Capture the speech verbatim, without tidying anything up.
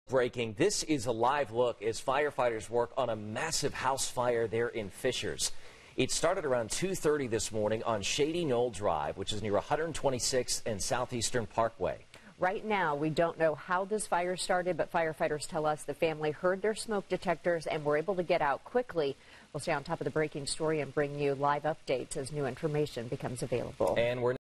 Breaking. This is a live look as firefighters work on a massive house fire there in Fishers. It started around two thirty this morning on Shady Knoll Drive, which is near one twenty-sixth and Southeastern Parkway. Right now, we don't know how this fire started, but firefighters tell us the family heard their smoke detectors and were able to get out quickly. We'll stay on top of the breaking story and bring you live updates as new information becomes available. And we're